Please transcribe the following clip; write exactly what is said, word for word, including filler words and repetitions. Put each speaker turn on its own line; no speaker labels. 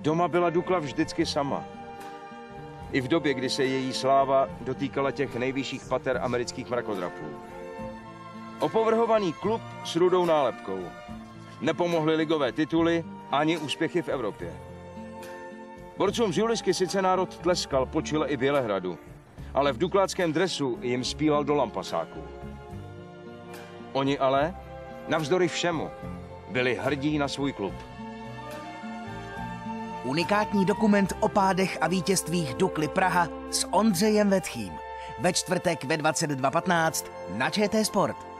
Doma byla Dukla vždycky sama. I v době, kdy se její sláva dotýkala těch nejvyšších pater amerických mrakodrapů. Opovrhovaný klub s rudou nálepkou. Nepomohly ligové tituly ani úspěchy v Evropě. Borcům z Julisky sice národ tleskal po Čile i Bělehradu, ale v dukláckém dresu jim spílal do lampasáků. Oni ale, navzdory všemu, byli hrdí na svůj klub.
Unikátní dokument o pádech a vítězstvích Dukly Praha s Ondřejem Vetchým. Ve čtvrtek ve dvacet dva patnáct na ČT Sport.